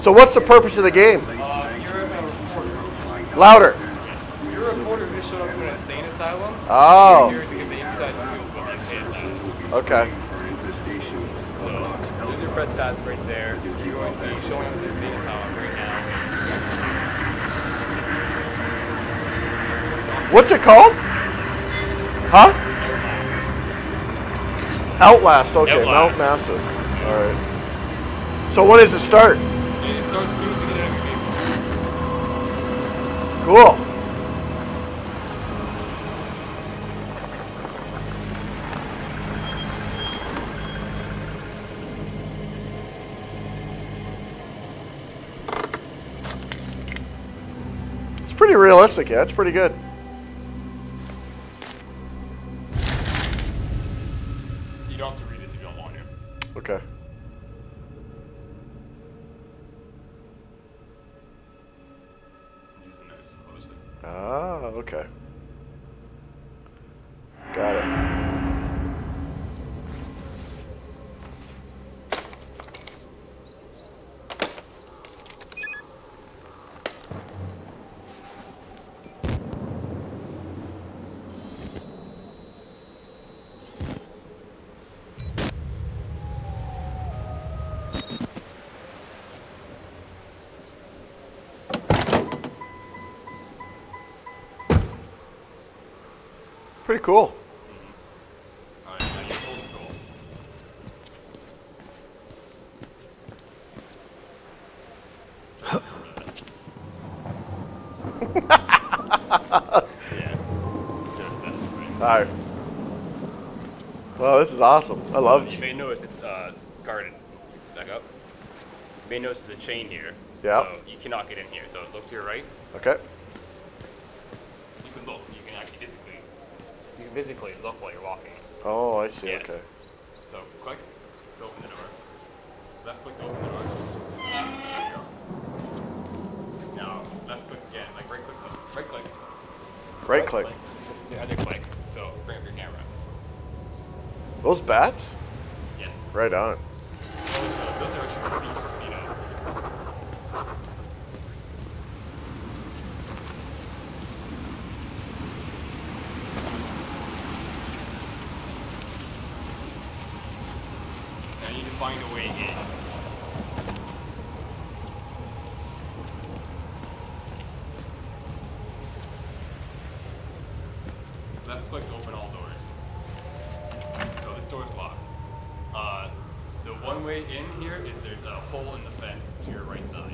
So what's the purpose of the game? You're a reporter. Louder. You're a reporter who just showed up to an insane asylum. Oh. You're here to get the inside scoop of the insane asylum. Okay. So there's your press pass right there. You're going to be showing up to the insane asylum right now. What's it called? Huh? Outlast. Okay. Mount Massive. All right. So when does it start? It starts as soon as you get out of your vehicle. Cool. It's pretty realistic. Yeah, it's pretty good. You don't have to read this if you don't want to. Okay. Use the notes to close it. Ah, okay. Got it. Pretty cool. Alright, now you hold the goal. Yeah. Alright. Well, this is awesome. I love You this. may notice it's guarded. Back up. You may notice there's a chain here. Yeah. So you cannot get in here. So look to your right. Okay. You can look. You can actually physically look while you're walking. Oh, I see. Yes. Okay. So click to open the door. Left click to open the door. There you go. Now left click again. Like right click. Right click. Right click. It's the other click. So bring up your camera. Those bats? Yes. Right on. Those are actually mosquitoes. Now you need to find a way in. Left click to open all doors. So this door is locked. The one way in here is there's a hole in the fence to your right side.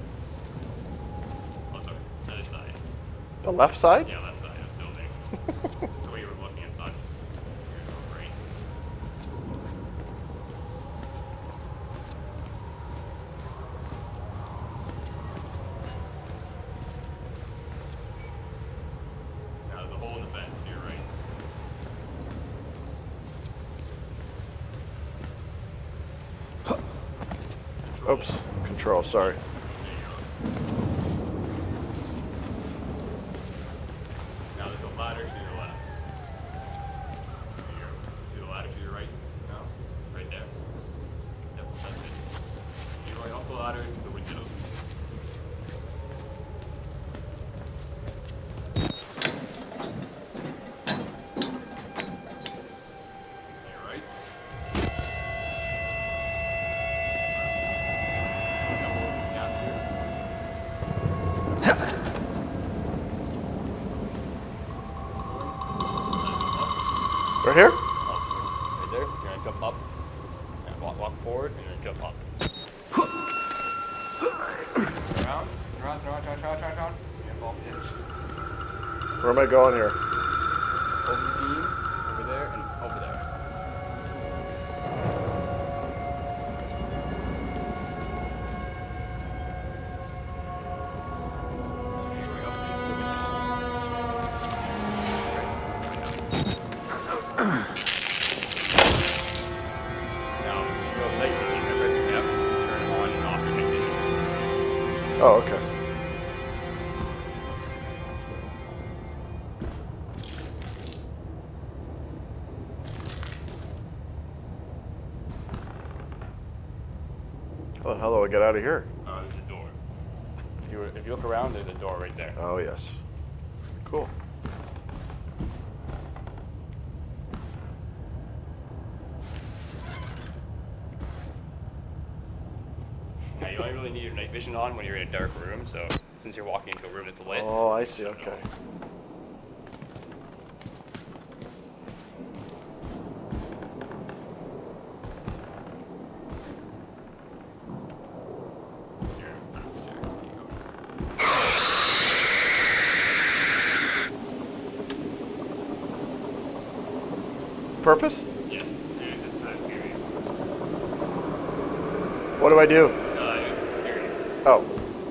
Oh, sorry, other side. The left side? Yeah, left side of the building. This is the way you were looking at that. Here's right. Now there's a hole in the fence to your right. Oops. Control. Sorry. There you go. Now there's a ladder to your left. There you go. See the ladder to your right? No? Right there. Yep, that's it. You're going up the ladder to the window. You're right. Right here? Right there. You're gonna jump up. And walk forward and then jump up. Turn around. Turn around. Turn around. Turn around. Turn around. Turn around. You're gonna fall off the edge. Where am I going here? Over the beam. Over there and over there. Oh, okay. How the hell do I get out of here? There's a if you look around, there's a door right there. Oh yes. Cool. Now you only really need your night vision on when you're in a dark room. So since you're walking into a room that's lit. Oh, I see. Okay. Purpose? Yes. It's just scary. What do I do? It's just scary. Oh.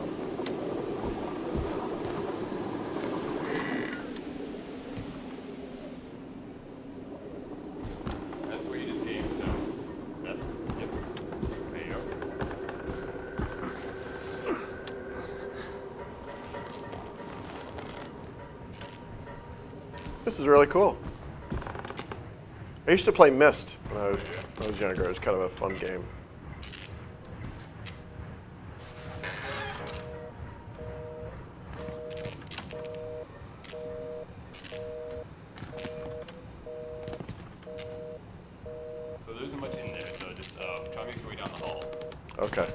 That's where you just came, so yep. There you go. This is really cool. I used to play Myst when I was younger. It was kind of a fun game. So there isn't much in there, so just try to make your way down the hall. Okay.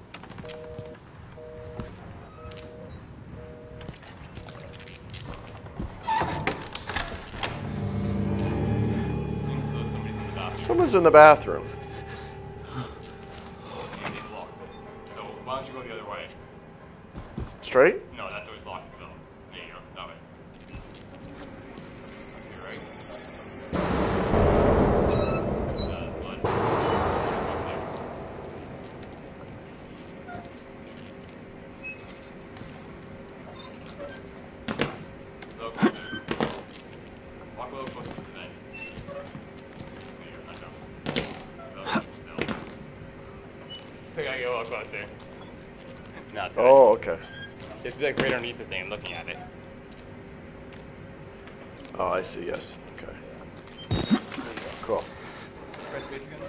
Seems as though somebody's in the bathroom. Someone's in the bathroom. And they locked it. So why don't you go the other way? Straight? No, that door's locked as well. There you go. That way. You're right. It's blood. Look. Walk a little closer to the vent. There you go. Not down. Still. So I gotta get a little closer. Not good. Oh, okay. Just be like right underneath the thing and looking at it. Oh, I see. Yes. Okay. Cool. Press space again.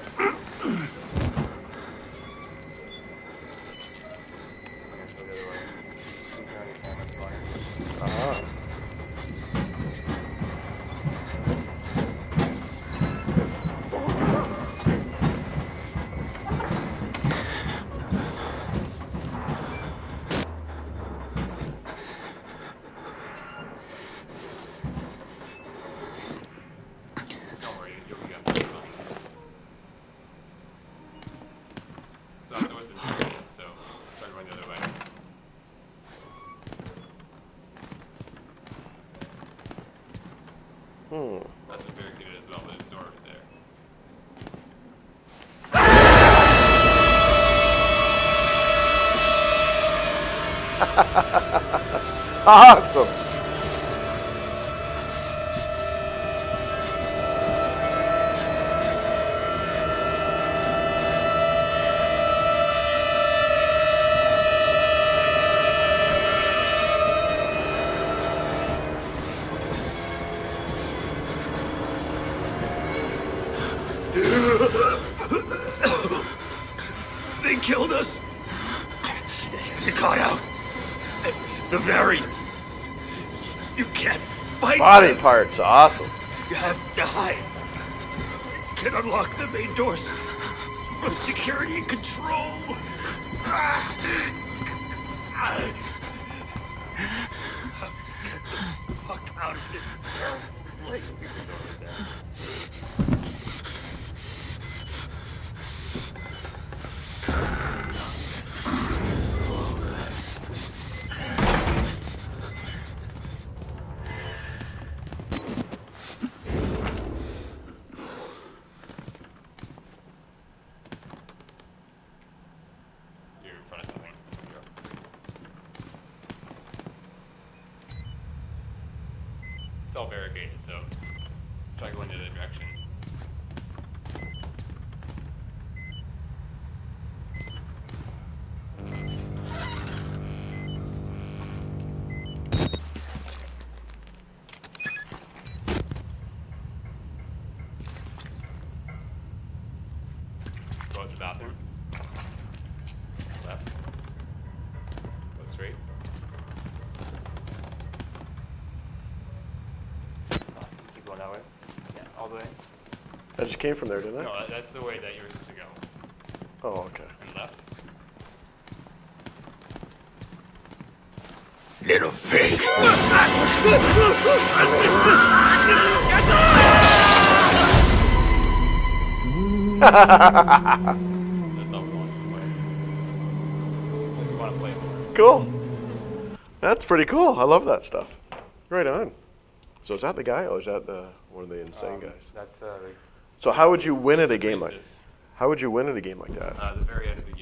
Ah. Don't worry, you'll be fine. So that door's been barricaded, so try going the other way. That's been barricaded as well, but there's a door right there. Awesome. They killed us. You got out. The variants. You can't fight Body them. parts. Awesome. You have to hide. You can unlock the main doors from security and control. Get the fuck out of this terrible place. You're in front of something. It's all barricaded, so try going the other direction. Go out the bathroom. Left. Go straight. just came from there, didn't I? No, that's the way that you're supposed to go. Oh, okay. And left. Little pig. That's all we want to play. Unless you want to play more. Cool. That's pretty cool. I love that stuff. Right on. So is that the guy, or is that one of the insane guys? That's So how would you win at a game like? priestess. How would you win at a game like that? The very end of the